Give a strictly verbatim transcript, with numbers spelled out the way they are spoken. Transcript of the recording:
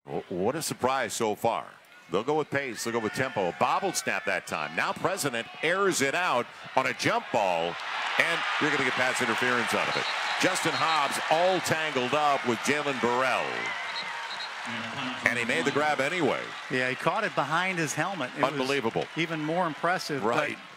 Well, what a surprise so far. They'll go with pace. They'll go with tempo. A bobbled snap that time. Now President airs it out on a jump ball, and you're going to get pass interference out of it. Justin Hobbs all tangled up with Jalen Burrell. And he made the grab anyway. Yeah, he caught it behind his helmet. It Unbelievable. was even more impressive. Right. But